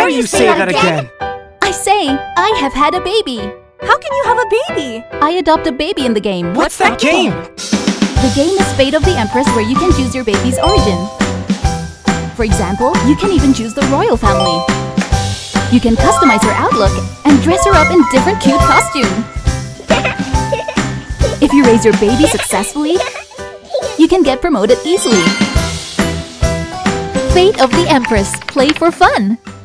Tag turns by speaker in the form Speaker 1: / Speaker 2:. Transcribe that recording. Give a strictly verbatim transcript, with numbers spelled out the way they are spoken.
Speaker 1: dare you say that again?
Speaker 2: I say, I have had a baby.
Speaker 3: How can you have a baby?
Speaker 2: I adopt a baby in the game.
Speaker 1: What's that game?
Speaker 2: The game is Fate of the Empress, where you can choose your baby's origin. For example, you can even choose the royal family. You can customize her outlook and dress her up in different cute costumes. If you raise your baby successfully, you can get promoted easily. Fate of the Empress. Play for fun!